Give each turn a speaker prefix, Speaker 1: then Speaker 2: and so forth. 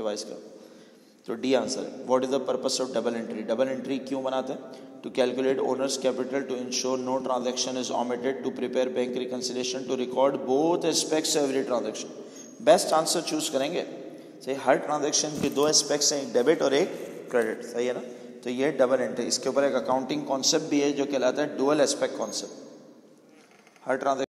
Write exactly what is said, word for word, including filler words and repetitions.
Speaker 1: Revise करो। तो D answer है। What is the purpose of double entry? Double entry क्यों बनाते हैं? To calculate owner's capital, to ensure no transaction is omitted, to prepare bank reconciliation, to record both aspects every transaction. Best answer choose करेंगे। सही, हर transaction के दो aspects हैं, एक debit और एक क्रेडिट, सही है ना। तो ये डबल एंट्री, इसके ऊपर एक अकाउंटिंग कॉन्सेप्ट भी है जो कहलाता है डुअल एस्पेक्ट कॉन्सेप्ट। हर ट्रांजैक्शन